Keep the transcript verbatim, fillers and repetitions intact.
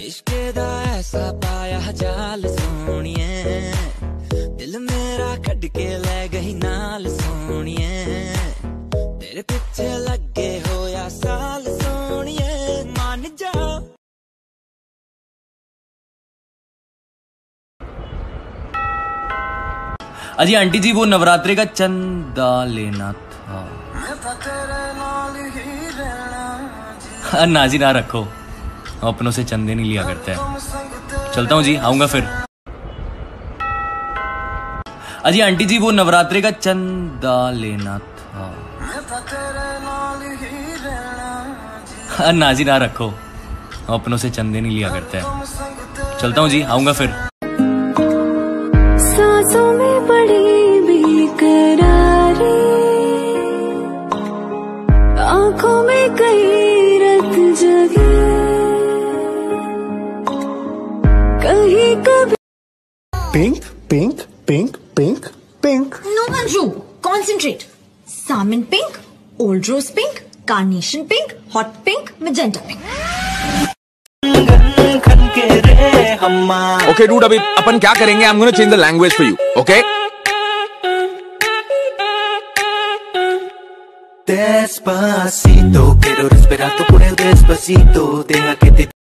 इश्क दा ऐसा पाया जाल सोनिए, दिल मेरा कट के ले गई नाल सोनिए, तेरे पीछे लगे होया साल सोनिए, मान जा। अजी आंटी जी वो नवरात्रे का चंदा लेना था। ना जी ना रखो, अपनों से चंदे नहीं लिया करते हैं। चलता हूँ जी, आऊंगा फिर। अजी आंटी जी वो नवरात्रे का चंदा लेना था। ना जी ना रखो, अपनों से चंदे नहीं लिया करते हैं। चलता हूँ जी, आऊंगा फिर। सांसों में बड़ी बेकरारी, आंखों में कई रत जगे, कहीं कभी। Pink pink pink pink pink. No, Anju, concentrate. Salmon pink, old rose pink, carnation pink, hot pink, magenta pink. Okay, dude, अभी अपन क्या करेंगे? I'm gonna change the language for you, okay? Despacito, quiero respirar tu por el despacito, deja que te